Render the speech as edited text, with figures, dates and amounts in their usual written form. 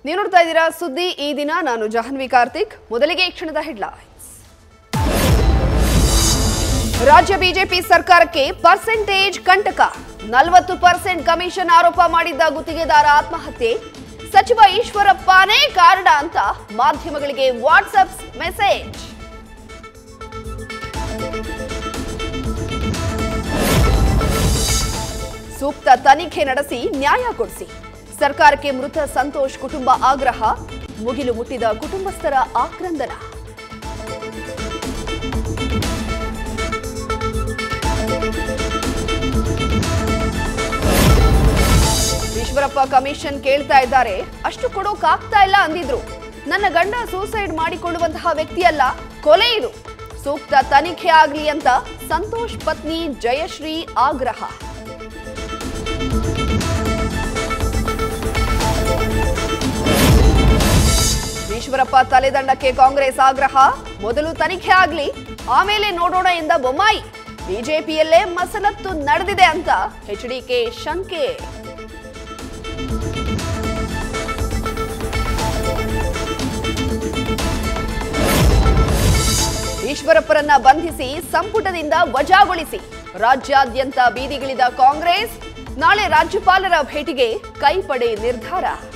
ನೀವು ನೋಡ್ತಾ ಇದ್ದೀರಾ ಸುದ್ದಿ ಈ ದಿನ. ನಾನು ಜಾಹ್ನವಿ ಕಾರ್ತಿಕ್. ಮೊದಲಿಗೆ ಈ ಕ್ಷಣದ ಹೆಡ್ಲೈನ್ಸ್. ರಾಜ್ಯ ಬಿಜೆಪಿ ಸರ್ಕಾರಕ್ಕೆ ಪರ್ಸೆಂಟೇಜ್ ಕಂಟಕ. 40% ಕಮಿಷನ್ ಆರೋಪ ಮಾಡಿದ್ದ ಗುತ್ತಿಗೆದಾರ ಆತ್ಮಹತ್ಯೆ. ಸಚಿವ ಈಶ್ವರಪ್ಪನೇ ಕಾರಣ ಅಂತ ಮಾಧ್ಯಮಗಳಿಗೆ ವಾಟ್ಸ್ಆಪ್ ಮೆಸೇಜ್. ಸೂಕ್ತ ತನಿಖೆ ನಡೆಸಿ ನ್ಯಾಯ ಕೊಡಿಸಿ. ಸರ್ಕಾರಕ್ಕೆ ಮೃತ ಸಂತೋಷ್ ಕುಟುಂಬ ಆಗ್ರಹ. ಮುಗಿಲು ಮುಟ್ಟಿದ ಕುಟುಂಬಸ್ಥರ ಆಕ್ರಂದನ. ಈಶ್ವರಪ್ಪ ಕಮಿಷನ್ ಕೇಳ್ತಾ ಇದ್ದಾರೆ, ಅಷ್ಟು ಕೊಡೋಕಾಗ್ತಾ ಇಲ್ಲ ಅಂದಿದ್ರು. ನನ್ನ ಗಂಡ ಸೂಸೈಡ್ ಮಾಡಿಕೊಳ್ಳುವಂತಹ ವ್ಯಕ್ತಿಯಲ್ಲ, ಕೊಲೆ ಇದು. ಸೂಕ್ತ ತನಿಖೆ ಆಗಲಿ ಅಂತ ಸಂತೋಷ್ ಪತ್ನಿ ಜಯಶ್ರೀ ಆಗ್ರಹ. ಈಶ್ವರಪ್ಪ ತಲೆದಂಡಕ್ಕೆ ಕಾಂಗ್ರೆಸ್ ಆಗ್ರಹ. ಮೊದಲು ತನಿಖೆ ಆಗಲಿ, ಆಮೇಲೆ ನೋಡೋಣ ಎಂದ ಬೊಮ್ಮಾಯಿ. ಬಿಜೆಪಿಯಲ್ಲೇ ಮಸಲತ್ತು ನಡೆದಿದೆ ಅಂತ ಎಚ್ಡಿಕೆ ಶಂಕೆ. ಈಶ್ವರಪ್ಪರನ್ನ ಬಂಧಿಸಿ ಸಂಪುಟದಿಂದ ವಜಾಗೊಳಿಸಿ. ರಾಜ್ಯಾದ್ಯಂತ ಬೀದಿಗಿಳಿದ ಕಾಂಗ್ರೆಸ್. ನಾಳೆ ರಾಜ್ಯಪಾಲರ ಭೇಟಿಗೆ ಕೈಪಡೆ ನಿರ್ಧಾರ.